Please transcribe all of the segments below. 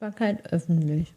Sichtbarkeit öffentlich.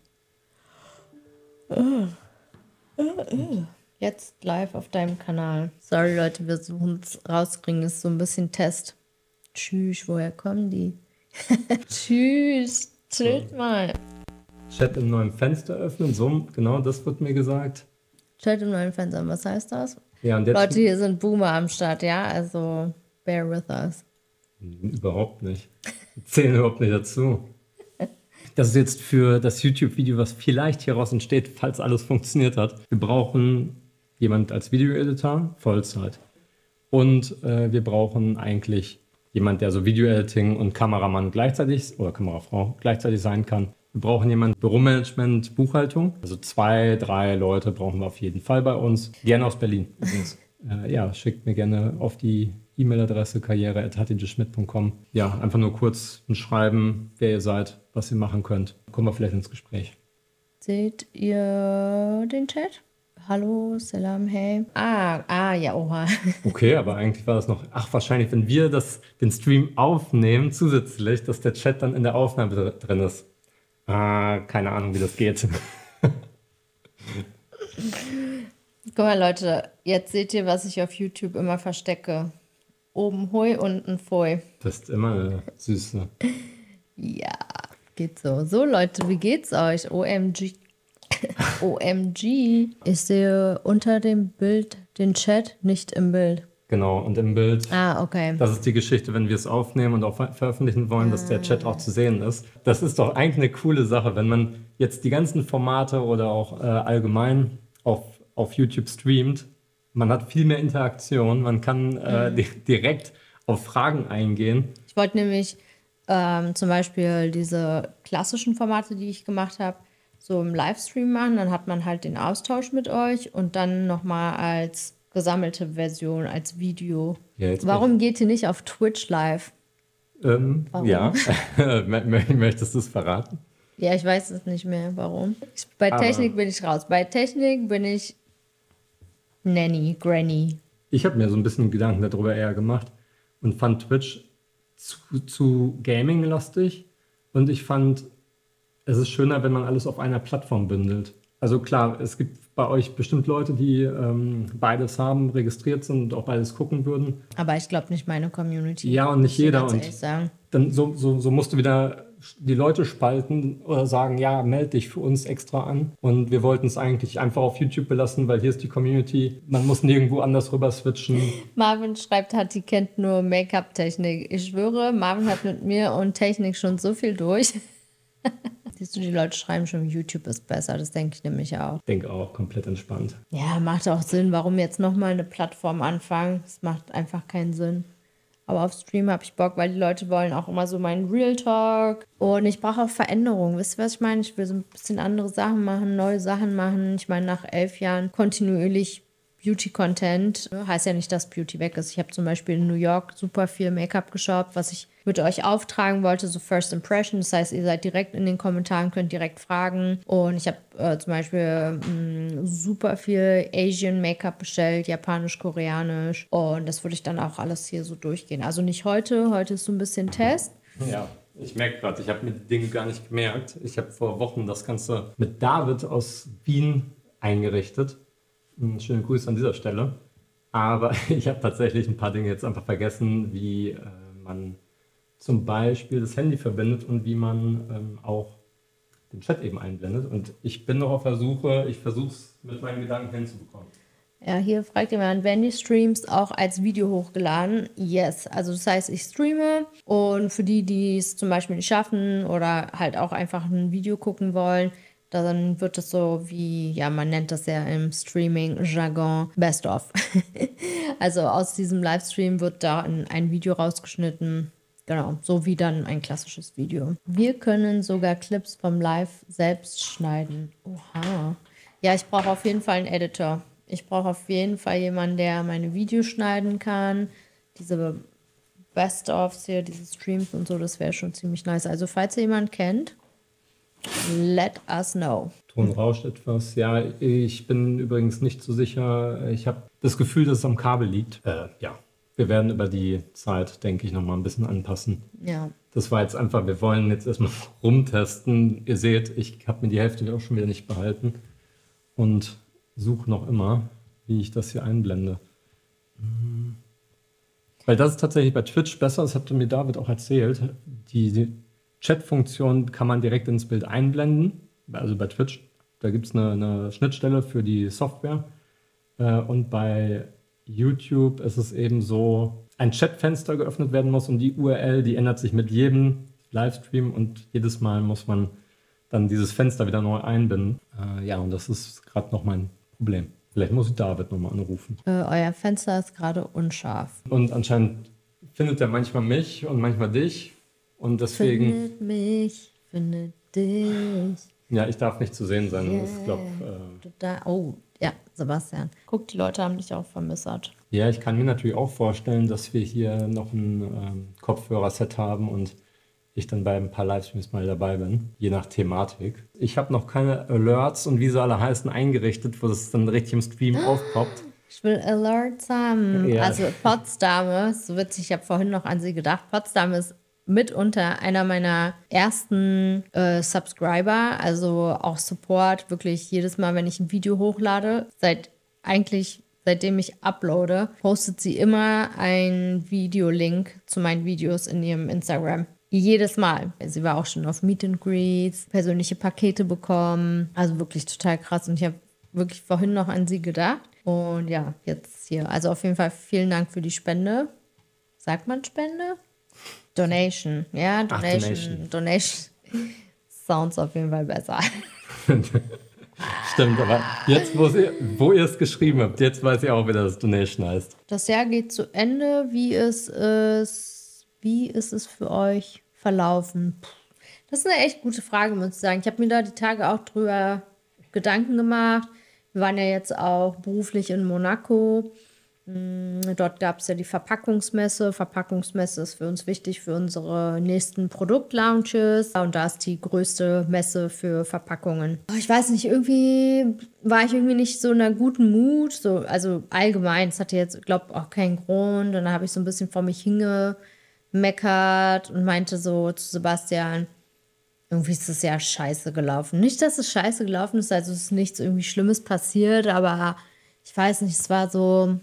Jetzt live auf deinem Kanal. Sorry, Leute, wir suchen es rauskriegen. Ist so ein bisschen Test. Tschüss, woher kommen die? Tschüss, chillt mal. Chat im neuen Fenster öffnen, so, genau, das wird mir gesagt. Chat im neuen Fenster, was heißt das? Ja, und jetzt, Leute, hier sind Boomer am Start, ja? Also, bear with us. Überhaupt nicht. Zählen überhaupt nicht dazu. Das ist jetzt für das YouTube-Video, was vielleicht hieraus entsteht, falls alles funktioniert hat. Wir brauchen jemand als Video-Editor, Vollzeit. Und wir brauchen eigentlich jemand, der so Video-Editing und Kameramann gleichzeitig oder Kamerafrau gleichzeitig sein kann. Wir brauchen jemanden Büromanagement, Buchhaltung. Also 2, 3 Leute brauchen wir auf jeden Fall bei uns. Gerne aus Berlin übrigens. Ja, schickt mir gerne auf die E-Mail-Adresse karriere@hattigeschmidt.com. Ja, einfach nur kurz ein Schreiben, wer ihr seid, was ihr machen könnt. Kommen wir vielleicht ins Gespräch. Seht ihr den Chat? Hallo, Salam, hey. Ja, oha. Okay, aber eigentlich war das noch, wahrscheinlich, wenn wir den Stream aufnehmen, zusätzlich, dass der Chat dann in der Aufnahme drin ist. Keine Ahnung, wie das geht. Guck mal, Leute, jetzt seht ihr, was ich auf YouTube immer verstecke. Oben Hui, unten Pfui. Das ist immer eine Süße. Ja, geht so. So, Leute, wie geht's euch? OMG. OMG. Ich sehe unter dem Bild den Chat, nicht im Bild. Genau, und im Bild. Okay. Das ist die Geschichte, wenn wir es aufnehmen und auch veröffentlichen wollen, dass der Chat auch zu sehen ist. Das ist doch eigentlich eine coole Sache, wenn man jetzt die ganzen Formate oder auch allgemein auf YouTube streamt. Man hat viel mehr Interaktion, man kann direkt auf Fragen eingehen. Ich wollte nämlich zum Beispiel diese klassischen Formate, die ich gemacht habe, so im Livestream machen. Dann hat man halt den Austausch mit euch und dann nochmal als gesammelte Version, als Video. Ja, warum geht ihr nicht auf Twitch live? Warum? Ja, möchtest du es verraten? Ja, ich weiß es nicht mehr, warum. Bei Technik bin ich raus. Bei Technik bin ich Nanny, Granny. Ich habe mir so ein bisschen Gedanken darüber eher gemacht und fand Twitch zu Gaming-lastig. Und ich fand, es ist schöner, wenn man alles auf einer Plattform bündelt. Also klar, es gibt bei euch bestimmt Leute, die beides haben, registriert sind und auch beides gucken würden. Aber ich glaube nicht meine Community. Ja, und nicht jeder. Und sagen. dann so musst du wieder die Leute spalten oder sagen, ja, melde dich für uns extra an. Und wir wollten es eigentlich einfach auf YouTube belassen, weil hier ist die Community. Man muss nirgendwo anders rüber switchen. Marvin schreibt, Hatti kennt nur Make-up-Technik. Ich schwöre, Marvin hat mit mir und Technik schon so viel durch. Siehst du, die Leute schreiben schon, YouTube ist besser. Das denke ich nämlich auch. Ich denke auch, komplett entspannt. Ja, macht auch Sinn. Warum jetzt nochmal eine Plattform anfangen? Das macht einfach keinen Sinn. Aber auf Stream habe ich Bock, weil die Leute wollen auch immer so meinen Real Talk. Und ich brauche auch Veränderungen. Wisst ihr, was ich meine? Ich will so ein bisschen andere Sachen machen, neue Sachen machen. Ich meine, nach 11 Jahren kontinuierlich Beauty-Content heißt ja nicht, dass Beauty weg ist. Ich habe zum Beispiel in New York super viel Make-up geshoppt, was ich mit euch auftragen wollte, so First Impression. Das heißt, ihr seid direkt in den Kommentaren, könnt direkt fragen. Und ich habe zum Beispiel super viel Asian Make-up bestellt, japanisch, koreanisch. Und das würde ich dann auch alles hier so durchgehen. Also nicht heute, heute ist so ein bisschen Test. Ja, ich merke gerade, ich habe mir die Dinge gar nicht gemerkt. Ich habe vor Wochen das Ganze mit David aus Wien eingerichtet. Schöne Grüße an dieser Stelle. Aber ich habe tatsächlich ein paar Dinge jetzt einfach vergessen, wie man zum Beispiel das Handy verbindet und wie man auch den Chat eben einblendet. Und ich bin noch auf der Suche, ich versuche es mit meinen Gedanken hinzubekommen. Ja, hier fragt jemand, werden die Streams auch als Video hochgeladen? Yes, also das heißt, ich streame und für die, die es zum Beispiel nicht schaffen oder halt auch einfach ein Video gucken wollen, dann wird es so wie, ja, man nennt das ja im Streaming-Jargon Best of. Also aus diesem Livestream wird da ein Video rausgeschnitten. Genau, so wie dann ein klassisches Video. Wir können sogar Clips vom Live selbst schneiden. Oha. Ja, ich brauche auf jeden Fall einen Editor. Ich brauche auf jeden Fall jemanden, der meine Videos schneiden kann. Diese Best-ofs hier, diese Streams und so, das wäre schon ziemlich nice. Also falls ihr jemanden kennt, let us know. Ton rauscht etwas. Ja, ich bin übrigens nicht so sicher. Ich habe das Gefühl, dass es am Kabel liegt. Ja, wir werden über die Zeit, denke ich, nochmal ein bisschen anpassen. Ja. Das war jetzt einfach, wir wollen jetzt erstmal rumtesten. Ihr seht, ich habe mir die Hälfte auch schon wieder nicht behalten und suche noch immer, wie ich das hier einblende. Weil das ist tatsächlich bei Twitch besser, das hat mir David auch erzählt. Die Chat-Funktion kann man direkt ins Bild einblenden, also bei Twitch. Da gibt es eine Schnittstelle für die Software. Und bei YouTube ist es eben so, ein Chatfenster geöffnet werden muss und die URL, die ändert sich mit jedem Livestream und jedes Mal muss man dann dieses Fenster wieder neu einbinden. Ja, und das ist gerade noch mein Problem. Vielleicht muss ich David nochmal anrufen. Euer Fenster ist gerade unscharf. Und anscheinend findet er manchmal mich und manchmal dich. Und deswegen. Findet mich, findet dich. Ja, ich darf nicht zu sehen sein. Yeah. Ich glaub, oh, ja, Sebastian. Guck, die Leute haben dich auch vermissert. Ja, ich kann mir natürlich auch vorstellen, dass wir hier noch ein Kopfhörerset haben und ich dann bei ein paar Livestreams mal dabei bin, je nach Thematik. Ich habe noch keine Alerts und wie sie alle heißen eingerichtet, wo das dann richtig im Stream aufpoppt. Ich will Alerts haben. Ja. Also Potsdam, so witzig, ich habe vorhin noch an sie gedacht, Potsdam ist mitunter einer meiner ersten Subscriber, also auch Support, wirklich jedes Mal, wenn ich ein Video hochlade, seitdem ich uploade, postet sie immer einen Videolink zu meinen Videos in ihrem Instagram. Jedes Mal. Sie war auch schon auf Meet and Greets, persönliche Pakete bekommen. Also wirklich total krass. Und ich habe wirklich vorhin noch an sie gedacht. Und ja, jetzt hier. Also auf jeden Fall vielen Dank für die Spende. Sagt man Spende? Donation. Ja, Donation. Donation. Sounds auf jeden Fall besser. Stimmt, aber jetzt, wo ihr es geschrieben habt, jetzt weiß ich auch, wie das Donation heißt. Das Jahr geht zu Ende. Wie ist es für euch verlaufen? Das ist eine echt gute Frage, muss ich sagen. Ich habe mir da die Tage auch drüber Gedanken gemacht. Wir waren ja jetzt auch beruflich in Monaco. Dort gab es ja die Verpackungsmesse. Verpackungsmesse ist für uns wichtig für unsere nächsten Produktlaunches. Und da ist die größte Messe für Verpackungen. Ich weiß nicht, irgendwie war ich nicht so in einer guten Mut. So, also allgemein, es hatte jetzt, glaube ich, auch keinen Grund. Und dann habe ich so ein bisschen vor mich hingemeckert und meinte so zu Sebastian, irgendwie ist es ja scheiße gelaufen. Nicht, dass es scheiße gelaufen ist, also es ist nichts irgendwie Schlimmes passiert, aber ich weiß nicht, es war so,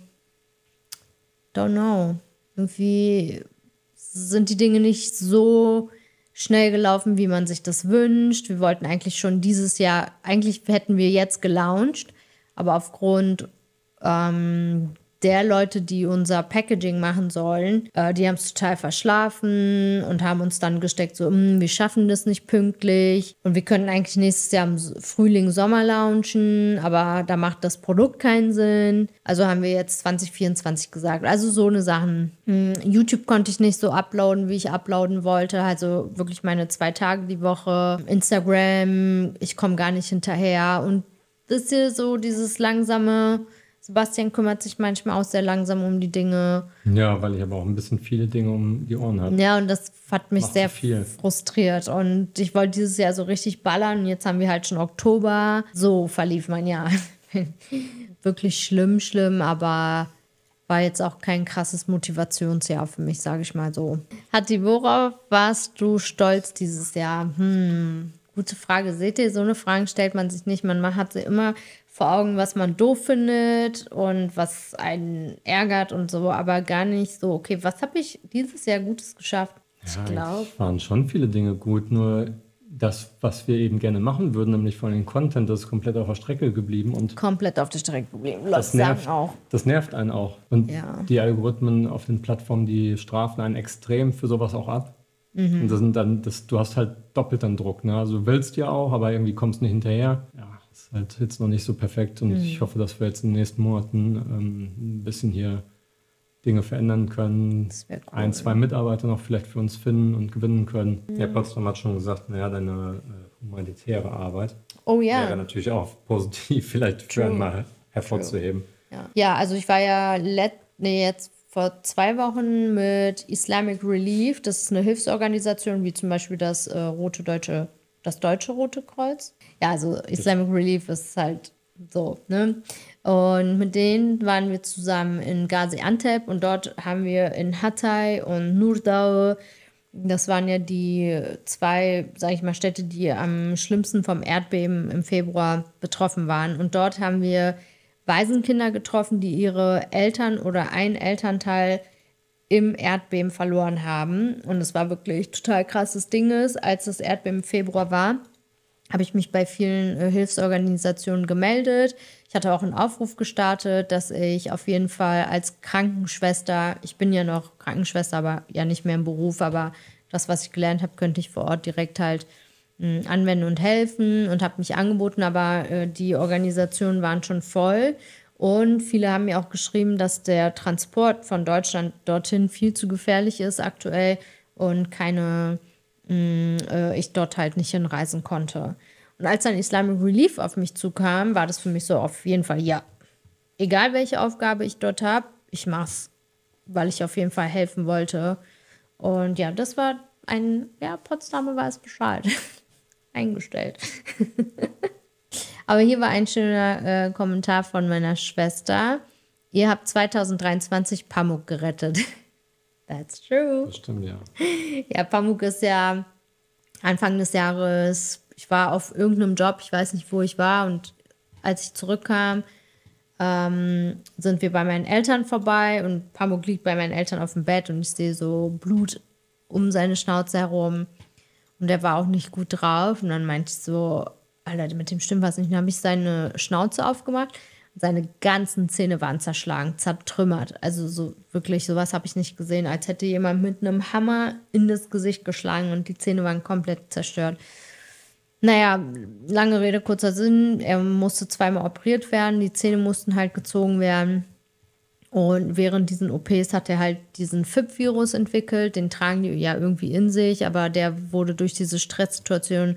don't know. Irgendwie sind die Dinge nicht so schnell gelaufen, wie man sich das wünscht. Wir wollten eigentlich schon dieses Jahr, eigentlich hätten wir jetzt gelauncht, aber aufgrund der Leute, die unser Packaging machen sollen, die haben es total verschlafen und haben uns dann gesteckt, so, wir schaffen das nicht pünktlich und wir können eigentlich nächstes Jahr im Frühling, Sommer launchen, aber da macht das Produkt keinen Sinn. Also haben wir jetzt 2024 gesagt. Also so eine Sachen. YouTube konnte ich nicht so uploaden, wie ich uploaden wollte. Also wirklich meine 2 Tage die Woche. Instagram, ich komme gar nicht hinterher. Und das ist hier so dieses langsame... Sebastian kümmert sich manchmal auch sehr langsam um die Dinge. Ja, weil ich aber auch ein bisschen viele Dinge um die Ohren habe. Ja, und das hat mich sehr frustriert. Und ich wollte dieses Jahr so richtig ballern. Und jetzt haben wir halt schon Oktober. So verlief mein Jahr. Wirklich schlimm, aber war jetzt auch kein krasses Motivationsjahr für mich, sage ich mal so. Hatti, worauf warst du stolz dieses Jahr? Gute Frage. Seht ihr, so eine Frage stellt man sich nicht. Man hat sie immer vor Augen, was man doof findet und was einen ärgert und so, aber gar nicht so, okay, was habe ich dieses Jahr Gutes geschafft? Ja, ich glaube. Es waren schon viele Dinge gut, nur das, was wir eben gerne machen würden, nämlich von den Content, das ist komplett auf der Strecke geblieben. Und komplett auf der Strecke geblieben. Das nervt einen auch. Und die Algorithmen auf den Plattformen, die strafen einen extrem für sowas auch ab. Und das sind dann, du hast halt doppelt dann Druck. Ne? Also du willst ja auch, aber irgendwie kommst du nicht hinterher. Ja, ist halt jetzt noch nicht so perfekt. Und ich hoffe, dass wir jetzt in den nächsten Monaten ein bisschen hier Dinge verändern können. Cool, 1, 2 Mitarbeiter noch vielleicht für uns finden und gewinnen können. Ja, Potsdam hat schon gesagt, deine humanitäre Arbeit wäre natürlich auch positiv vielleicht für einmal hervorzuheben. Ja, also ich war ja jetzt vor 2 Wochen mit Islamic Relief. Das ist eine Hilfsorganisation, wie zum Beispiel das Deutsche Rote Kreuz. Ja, also Islamic Relief ist halt So, ne? Und mit denen waren wir zusammen in Gaziantep und dort haben wir in Hatay und Nurdau, das waren ja die zwei, sage ich mal, Städte, die am schlimmsten vom Erdbeben im Februar betroffen waren. Und dort haben wir Waisenkinder getroffen, die ihre Eltern oder ein Elternteil im Erdbeben verloren haben. Und es war wirklich total krasses Ding ist, als das Erdbeben im Februar war, habe ich mich bei vielen Hilfsorganisationen gemeldet. Ich hatte auch einen Aufruf gestartet, dass ich auf jeden Fall als Krankenschwester, ich bin ja noch Krankenschwester, aber ja nicht mehr im Beruf, aber das, was ich gelernt habe, könnte ich vor Ort direkt halt anwenden und helfen und habe mich angeboten, aber die Organisationen waren schon voll. Und viele haben mir auch geschrieben, dass der Transport von Deutschland dorthin viel zu gefährlich ist aktuell und ich dort halt nicht hinreisen konnte. Und als dann Islamic Relief auf mich zukam, war das für mich so auf jeden Fall, ja, egal welche Aufgabe ich dort habe, ich mach's, weil ich auf jeden Fall helfen wollte. Und ja, das war Potsdamer weiß Bescheid. Eingestellt. Aber hier war ein schöner Kommentar von meiner Schwester. Ihr habt 2023 Pamuk gerettet. That's true. Das stimmt, ja. Ja, Pamuk ist ja Anfang des Jahres, ich war auf irgendeinem Job, ich weiß nicht, wo ich war. Und als ich zurückkam, sind wir bei meinen Eltern vorbei und Pamuk liegt bei meinen Eltern auf dem Bett und ich sehe so Blut um seine Schnauze herum. Und der war auch nicht gut drauf. Und dann meinte ich so, Alter, mit dem stimmt was nicht. Dann habe ich seine Schnauze aufgemacht und seine ganzen Zähne waren zerschlagen, zertrümmert. Also so wirklich, sowas habe ich nicht gesehen, als hätte jemand mit einem Hammer in das Gesicht geschlagen und die Zähne waren komplett zerstört. Naja, lange Rede, kurzer Sinn. Er musste zweimal operiert werden, die Zähne mussten halt gezogen werden. Und während diesen OPs hat er halt diesen FIP-Virus entwickelt. Den tragen die ja irgendwie in sich, aber der wurde durch diese Stresssituation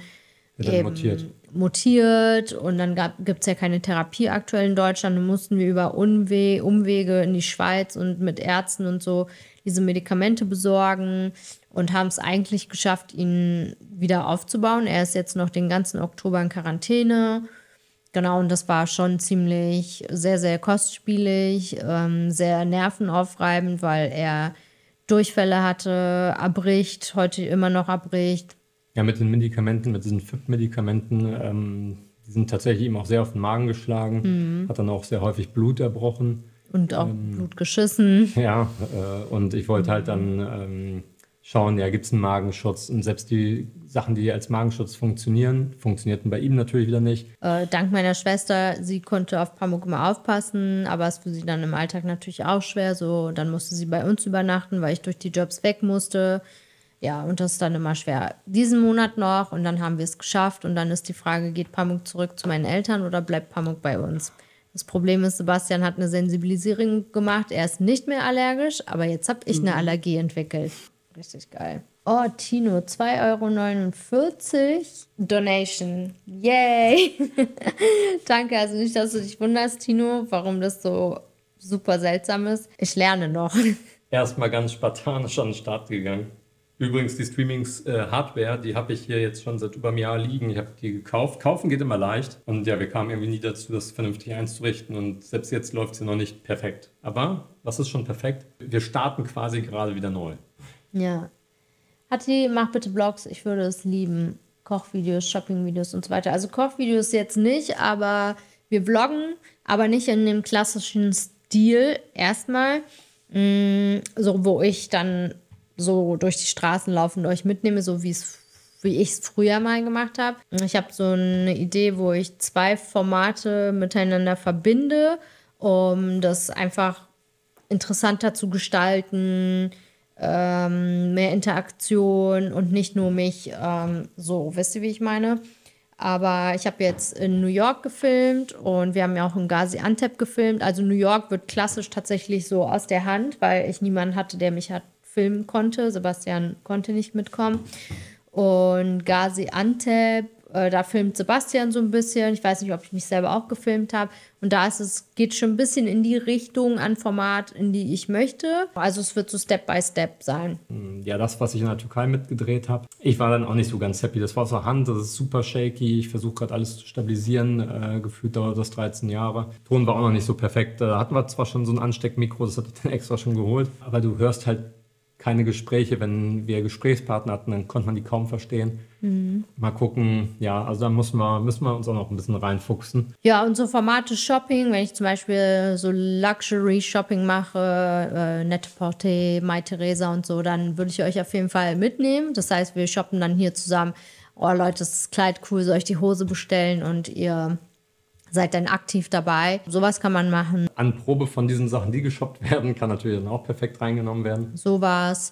mutiert. Und dann gibt es ja keine Therapie aktuell in Deutschland. Dann mussten wir über Umwege in die Schweiz und mit Ärzten und so diese Medikamente besorgen und haben es eigentlich geschafft, ihn wieder aufzubauen. Er ist jetzt noch den ganzen Oktober in Quarantäne. Genau, und das war schon ziemlich sehr, sehr kostspielig, sehr nervenaufreibend, weil er Durchfälle hatte, abbricht, heute immer noch abbricht. Ja, mit den Medikamenten, mit diesen FIP-Medikamenten, die sind tatsächlich ihm auch sehr auf den Magen geschlagen, hat dann auch sehr häufig Blut erbrochen. Und auch Blut geschissen. Ja, und ich wollte halt dann schauen, ja, gibt es einen Magenschutz? Und selbst die Sachen, die als Magenschutz funktionierten bei ihm natürlich wieder nicht. Dank meiner Schwester, sie konnte auf Pamuk immer aufpassen, aber es ist für sie dann im Alltag natürlich auch schwer. So, dann musste sie bei uns übernachten, weil ich durch die Jobs weg musste. Ja, und das ist dann immer schwer. Diesen Monat noch und dann haben wir es geschafft. Und dann ist die Frage, geht Pamuk zurück zu meinen Eltern oder bleibt Pamuk bei uns? Das Problem ist, Sebastian hat eine Sensibilisierung gemacht. Er ist nicht mehr allergisch, aber jetzt habe ich eine Allergie entwickelt. Richtig geil. Oh, Tino, 2,49 € Donation. Yay! Danke, also nicht, dass du dich wunderst, Tino, warum das so super seltsam ist. Ich lerne noch. Erstmal ganz spartanisch an den Start gegangen. Übrigens, die Streamings-Hardware, die habe ich hier jetzt schon seit über einem Jahr liegen. Ich habe die gekauft. Kaufen geht immer leicht. Und ja, wir kamen irgendwie nie dazu, das vernünftig einzurichten. Und selbst jetzt läuft es ja noch nicht perfekt. Aber was ist schon perfekt? Wir starten quasi gerade wieder neu. Ja. Hatti, mach bitte Vlogs, ich würde es lieben. Kochvideos, Shoppingvideos und so weiter. Also Kochvideos jetzt nicht, aber wir vloggen, aber nicht in dem klassischen Stil erstmal. So, wo ich dann so durch die Straßen laufe und euch mitnehme, so wie ich es früher mal gemacht habe. Ich habe so eine Idee, wo ich 2 Formate miteinander verbinde, um das einfach interessanter zu gestalten, mehr Interaktion und nicht nur mich so, wisst ihr, wie ich meine? Aber ich habe jetzt in New York gefilmt und wir haben ja auch in Gaziantep gefilmt. Also New York wird klassisch tatsächlich so aus der Hand, weil ich niemanden hatte, der mich filmen konnte. Sebastian konnte nicht mitkommen. Und Gaziantep Da filmt Sebastian so ein bisschen. Ich weiß nicht, ob ich mich selber auch gefilmt habe. Und da geht schon ein bisschen in die Richtung an Format, in die ich möchte. Also es wird so Step by Step sein. Ja, das, was ich in der Türkei mitgedreht habe, ich war dann auch nicht so ganz happy. Das war aus der Hand, das ist super shaky. Ich versuche gerade alles zu stabilisieren. Gefühlt dauert das 13 Jahre. Ton war auch noch nicht so perfekt. Da hatten wir zwar schon so ein Ansteckmikro, das hatte ich dann extra schon geholt. Aber du hörst halt keine Gespräche. Wenn wir Gesprächspartner hatten, dann konnte man die kaum verstehen. Mal gucken, ja, also da müssen wir uns auch noch ein bisschen reinfuchsen. Ja, und so Formate Shopping, wenn ich zum Beispiel so Luxury-Shopping mache, Net-a-Porter, Mytheresa und so, dann würde ich euch auf jeden Fall mitnehmen. Das heißt, wir shoppen dann hier zusammen. Oh Leute, das ist das Kleid cool, soll ich die Hose bestellen? Und ihr seid dann aktiv dabei. Sowas kann man machen. Anprobe von diesen Sachen, die geshoppt werden, kann natürlich dann auch perfekt reingenommen werden. Sowas.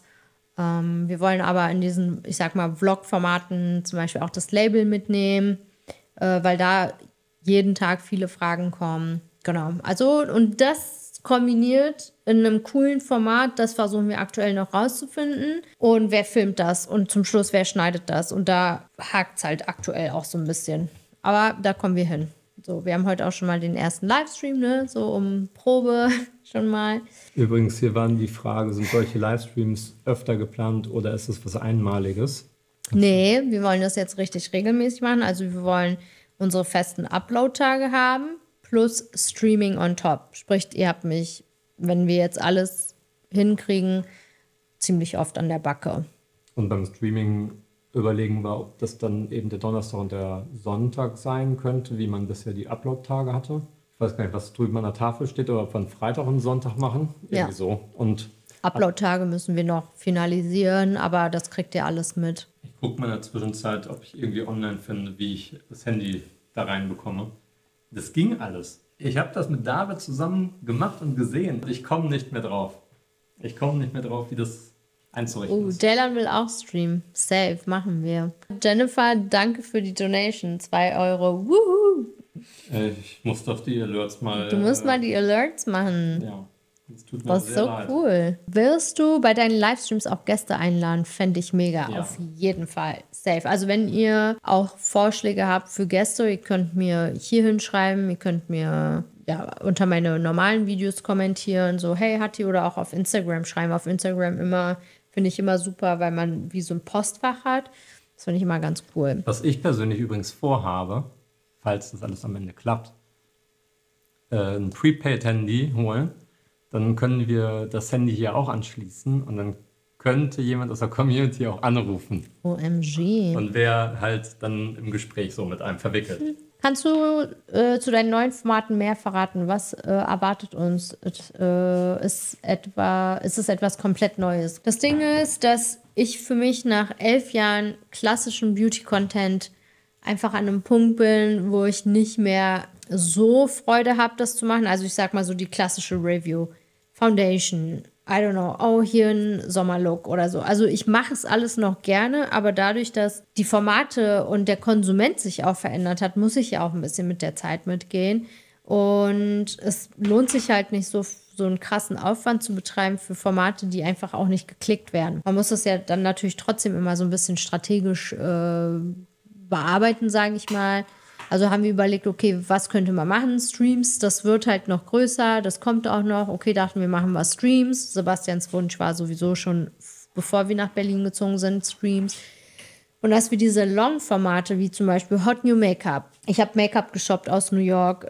Wir wollen aber in diesen, ich sag mal, Vlog-Formaten zum Beispiel auch das Label mitnehmen, weil da jeden Tag viele Fragen kommen. Genau. Also, und das kombiniert in einem coolen Format, das versuchen wir aktuell noch rauszufinden. Und wer filmt das? Und zum Schluss, wer schneidet das? Und da hakt es halt aktuell auch so ein bisschen. Aber da kommen wir hin. So, wir haben heute auch schon mal den ersten Livestream, ne? So um Probe schon mal. Übrigens, hier waren die Frage, sind solche Livestreams öfter geplant oder ist es was Einmaliges? Nee, wir wollen das jetzt richtig regelmäßig machen. Also wir wollen unsere festen Upload-Tage haben plus Streaming on top. Sprich, ihr habt mich, wenn wir jetzt alles hinkriegen, ziemlich oft an der Backe. Und beim Streaming überlegen wir, ob das dann eben der Donnerstag und der Sonntag sein könnte, wie man bisher die Upload-Tage hatte. Ich weiß gar nicht, was drüben an der Tafel steht, oder ob wir einen Freitag und Sonntag machen. Irgendwie Ja. so. Und Upload-Tage müssen wir noch finalisieren, aber das kriegt ihr alles mit. ich gucke mal in der Zwischenzeit, ob ich irgendwie online finde, wie ich das Handy da reinbekomme. Das ging alles. Ich habe das mit David zusammen gemacht und gesehen. Ich komme nicht mehr drauf. Wie das einzurichten ist. Dylan will auch streamen. Safe, machen wir. Jennifer, danke für die Donation. 2 Euro. Wuhu! Ich muss doch die Alerts mal... Du musst mal die Alerts machen. Ja, das tut mir Das ist sehr so leid. cool. Wirst du bei deinen Livestreams auch Gäste einladen? Fände ich mega. Ja. Auf jeden Fall. Safe. Also wenn ihr auch Vorschläge habt für Gäste, ihr könnt mir hier hinschreiben, ihr könnt mir unter meine normalen Videos kommentieren, so hey Hatti, oder auch auf Instagram schreiben. Auf Instagram finde ich immer super, weil man wie so ein Postfach hat. Das finde ich immer ganz cool. Was ich persönlich übrigens vorhabe, falls das alles am Ende klappt, ein Prepaid-Handy holen. Dann können wir das Handy hier auch anschließen und dann könnte jemand aus der Community auch anrufen. OMG. Und wäre halt dann im Gespräch so mit einem verwickelt. Kannst du zu deinen neuen Formaten mehr verraten? Was erwartet uns? Ist es etwas komplett Neues? Das Ding ist, dass ich für mich nach 11 Jahren klassischen Beauty-Content einfach an einem Punkt bin, wo ich nicht mehr so Freude habe, das zu machen. Also ich sag mal so die klassische Review. Foundation, I don't know, oh, hier ein Sommerlook oder so. Also ich mache es alles noch gerne, aber dadurch, dass die Formate und der Konsument sich auch verändert hat, muss ich ja auch ein bisschen mit der Zeit mitgehen. Und es lohnt sich halt nicht so einen krassen Aufwand zu betreiben für Formate, die einfach auch nicht geklickt werden. Man muss das ja dann natürlich trotzdem immer so ein bisschen strategisch bearbeiten, sage ich mal. Also haben wir überlegt, okay, was könnte man machen? Streams, das wird halt noch größer, das kommt auch noch. Okay, dachten wir, machen wir Streams. Sebastians Wunsch war sowieso schon, bevor wir nach Berlin gezogen sind, Streams. Und dass wir diese Long-Formate, wie zum Beispiel Hot New Make-up. Ich habe Make-up geshoppt aus New York,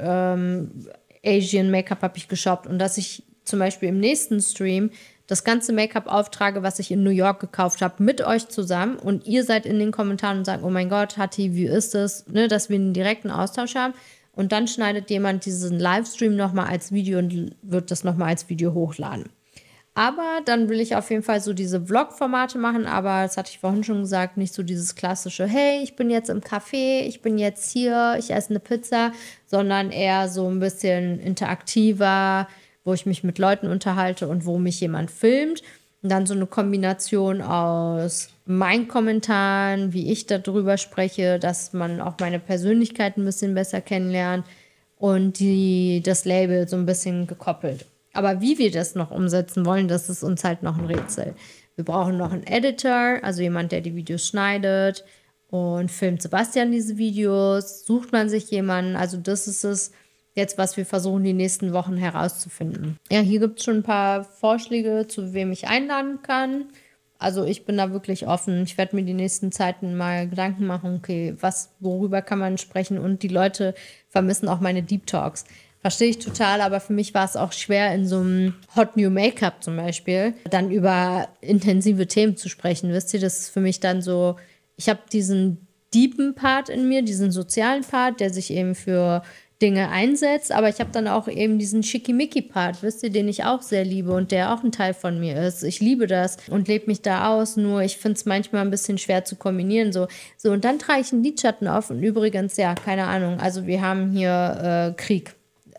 Asian Make-up habe ich geshoppt. Und dass ich zum Beispiel im nächsten Stream das ganze Make-up auftrage, was ich in New York gekauft habe, mit euch zusammen. Und ihr seid in den Kommentaren und sagt, oh mein Gott, Hatti, wie ist das? Ne, dass wir einen direkten Austausch haben. Und dann schneidet jemand diesen Livestream nochmal als Video und wird das nochmal als Video hochladen. Aber dann will ich auf jeden Fall so diese Vlog-Formate machen, aber das hatte ich vorhin schon gesagt, nicht so dieses klassische, hey, ich bin jetzt im Café, ich bin jetzt hier, ich esse eine Pizza, sondern eher so ein bisschen interaktiver, wo ich mich mit Leuten unterhalte und wo mich jemand filmt. Und dann so eine Kombination aus meinen Kommentaren, wie ich darüber spreche, dass man auch meine Persönlichkeit ein bisschen besser kennenlernt und das Label so ein bisschen gekoppelt. Aber wie wir das noch umsetzen wollen, das ist uns halt noch ein Rätsel. Wir brauchen noch einen Editor, also jemand, der die Videos schneidet. und filmt Sebastian diese Videos? Sucht man sich jemanden? Also das ist es jetzt, was wir versuchen, die nächsten Wochen herauszufinden. Ja, hier gibt es schon ein paar Vorschläge, zu wem ich einladen kann. Also ich bin da wirklich offen. Ich werde mir die nächsten Zeiten mal Gedanken machen, okay, worüber kann man sprechen? Und die Leute vermissen auch meine Deep Talks. Verstehe ich total, aber für mich war es auch schwer, in so einem Hot New Make-up zum Beispiel dann über intensive Themen zu sprechen. Wisst ihr, das ist für mich dann so, ich habe diesen deepen Part in mir, diesen sozialen Part, der sich eben für Dinge einsetzt, aber ich habe dann auch eben diesen Schickimicki-Part, wisst ihr, den ich auch sehr liebe und der auch ein Teil von mir ist. Ich liebe das und lebe mich da aus, nur ich finde es manchmal ein bisschen schwer zu kombinieren. So, und dann trage ich einen Lidschatten auf und übrigens, ja, keine Ahnung, also wir haben hier Krieg.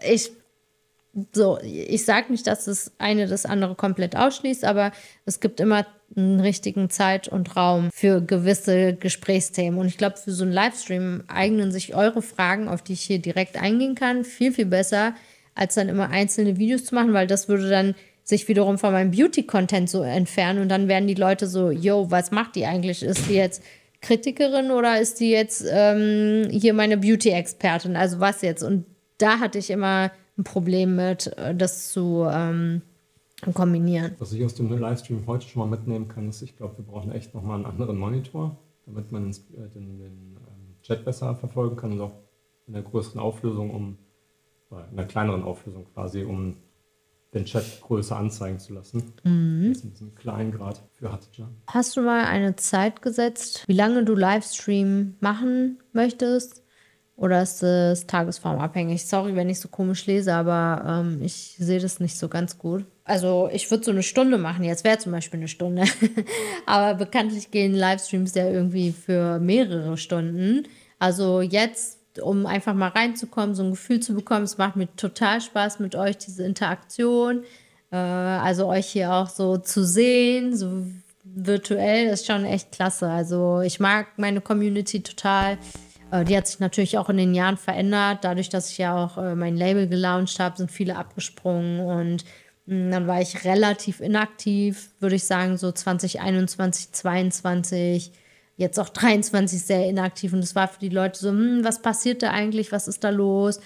Ich sage nicht, dass das eine das andere komplett ausschließt, aber es gibt immer einen richtigen Zeit und Raum für gewisse Gesprächsthemen. Und ich glaube, für so einen Livestream eignen sich eure Fragen, auf die ich hier direkt eingehen kann, viel, viel besser, als dann immer einzelne Videos zu machen, weil das würde dann sich wiederum von meinem Beauty-Content so entfernen und dann werden die Leute so, yo, was macht die eigentlich? Ist die jetzt Kritikerin oder ist die jetzt hier meine Beauty-Expertin? Also was jetzt? Und da hatte ich immer ein Problem mit, das zu kombinieren. Was ich aus dem Livestream heute schon mal mitnehmen kann, ist, ich glaube, wir brauchen echt nochmal einen anderen Monitor, damit man den Chat besser verfolgen kann und auch in einer größeren Auflösung, in einer kleineren Auflösung quasi, um den Chat größer anzeigen zu lassen. Das ist ein bisschen klein gerade für Hatice. Hast du mal eine Zeit gesetzt, wie lange du Livestream machen möchtest? Oder ist es tagesformabhängig? Sorry, wenn ich so komisch lese, aber ich sehe das nicht so ganz gut. Also ich würde so eine Stunde machen. Jetzt wäre zum Beispiel eine Stunde. Aber bekanntlich gehen Livestreams ja irgendwie für mehrere Stunden. Also jetzt, um einfach mal reinzukommen, so ein Gefühl zu bekommen, es macht mir total Spaß mit euch, diese Interaktion. Also euch hier auch so zu sehen, so virtuell, ist schon echt klasse. Also ich mag meine Community total. Die hat sich natürlich auch in den Jahren verändert. Dadurch, dass ich ja auch mein Label gelauncht habe, sind viele abgesprungen. Und dann war ich relativ inaktiv, würde ich sagen, so 2021, 2022, jetzt auch 2023 sehr inaktiv. Und es war für die Leute so, was passiert da eigentlich? Was ist da los?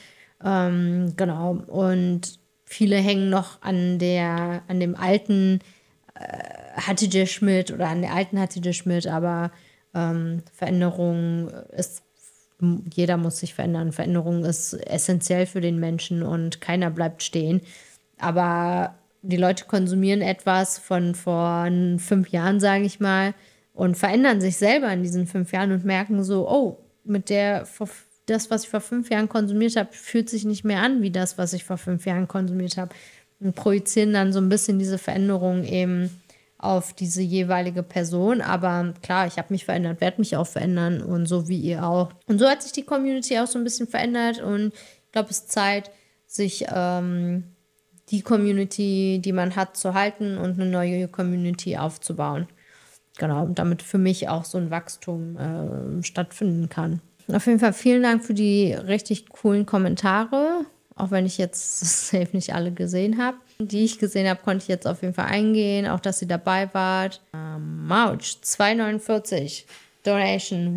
Genau. Und viele hängen noch an dem alten Hatice Schmidt oder an der alten Hatice Schmidt. Aber Veränderung ist jeder muss sich verändern. Veränderung ist essentiell für den Menschen und keiner bleibt stehen. Aber die Leute konsumieren etwas von vor 5 Jahren, sage ich mal, und verändern sich selber in diesen 5 Jahren und merken so, oh, das, was ich vor 5 Jahren konsumiert habe, fühlt sich nicht mehr an wie das, was ich vor 5 Jahren konsumiert habe. Und projizieren dann so ein bisschen diese Veränderung eben auf diese jeweilige Person. Aber klar, ich habe mich verändert, werde mich auch verändern und so wie ihr auch. Und so hat sich die Community auch so ein bisschen verändert und ich glaube, es ist Zeit, sich die Community, die man hat, zu halten und eine neue Community aufzubauen. Genau, damit für mich auch so ein Wachstum stattfinden kann. Auf jeden Fall vielen Dank für die richtig coolen Kommentare. Auch wenn ich jetzt safe nicht alle gesehen habe. Die ich gesehen habe, konnte ich jetzt auf jeden Fall eingehen. Auch, dass ihr dabei wart. Mauch, 2,49 Donation.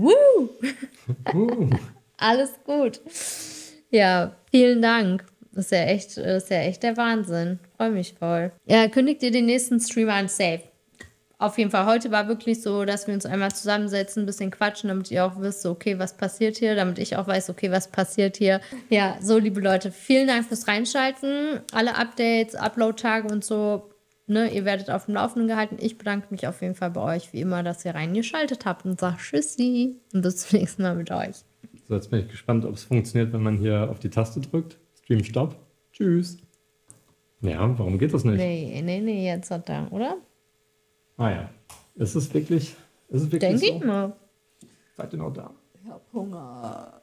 Woo! Alles gut. Ja, vielen Dank. Das ist ja echt der Wahnsinn. Freue mich voll. Ja, kündigt ihr den nächsten Stream an? Safe. Auf jeden Fall, heute war wirklich so, dass wir uns einmal zusammensetzen, ein bisschen quatschen, damit ihr auch wisst, okay, was passiert hier, damit ich auch weiß, okay, was passiert hier. Ja, so, liebe Leute, vielen Dank fürs Reinschalten. Alle Updates, Upload-Tage und so, ne, ihr werdet auf dem Laufenden gehalten. Ich bedanke mich auf jeden Fall bei euch, wie immer, dass ihr reingeschaltet habt und sage Tschüssi und bis zum nächsten Mal mit euch. So, jetzt bin ich gespannt, ob es funktioniert, wenn man hier auf die Taste drückt. Stream Stopp. Tschüss. Ja, warum geht das nicht? Nee, jetzt hat er, oder? Ah ja. Ist es wirklich Denke so? ich mal. Seid ihr noch da? Ich hab Hunger.